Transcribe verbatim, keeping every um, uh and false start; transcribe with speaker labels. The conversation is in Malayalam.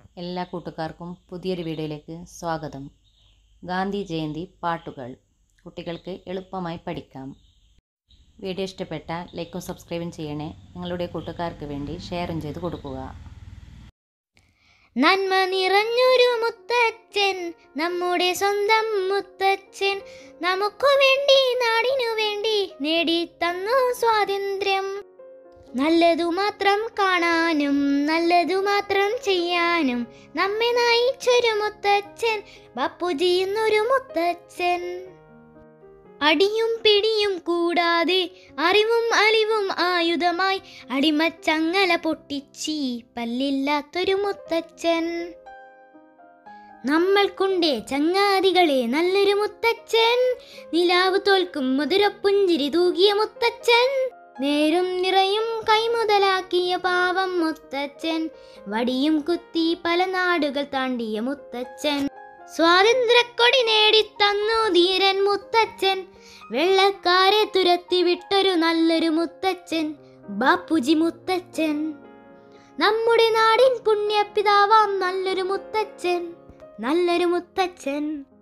Speaker 1: എല്ലാ കൂട്ടുകാർക്കും പുതിയൊരു വീഡിയോയിലേക്ക് സ്വാഗതം. ഗാന്ധി ജയന്തി പാട്ടുകൾ കുട്ടികൾക്ക് എളുപ്പമായി പഠിക്കാം. വീഡിയോ ഇഷ്ടപ്പെട്ടാൽ ലൈക്കും സബ്സ്ക്രൈബും ചെയ്യണേ. നിങ്ങളുടെ കൂട്ടുകാർക്ക് വേണ്ടി ഷെയറും ചെയ്ത് കൊടുക്കുക.
Speaker 2: നന്മ നിറഞ്ഞൊരു മുത്തച്ഛൻ, നമ്മുടെ സ്വന്തം മുത്തച്ഛൻ, നമുക്കു വേണ്ടി നാടിനു വേണ്ടി നേടിത്തന്നു സ്വാതന്ത്ര്യം. നല്ലതു മാത്രം കാണാനും നല്ലതു മാത്രം ചെയ്യാനും നമ്മെ നയിച്ചൊരു മുത്തച്ഛൻ, ബാപ്പുജി എന്നൊരു മുത്തച്ഛൻ. അടിയും പിടിയും കൂടാതെ അറിവും അലിവും ആയുധമായി അടിമച്ചങ്ങല പൊട്ടിച്ചി പല്ലില്ലാത്തൊരു മുത്തച്ഛൻ. നമ്മൾക്കുണ്ടേ ചങ്ങാതികളെ നല്ലൊരു മുത്തച്ഛൻ, നിലാവ് തോൽക്കും മധുരപ്പുഞ്ചിരി തൂകിയ മുത്തച്ഛൻ, നേരും നിറയും കൈമുതലാക്കിയ പാവം മുത്തച്ഛൻ, വടിയും കുത്തി പല നാടുകൾ താണ്ടിയ മുത്തച്ഛൻ, സ്വാതന്ത്ര്യക്കൊടി നേടിത്തന്നു ധീരൻ മുത്തച്ഛൻ, വെള്ളക്കാരെ തുരത്തി വിട്ടൊരു നല്ലൊരു മുത്തച്ഛൻ, ബാപ്പുജി മുത്തച്ഛൻ. നമ്മുടെ നാടിൻ പുണ്യപിതാവാം നല്ലൊരു മുത്തച്ഛൻ, നല്ലൊരു മുത്തച്ഛൻ.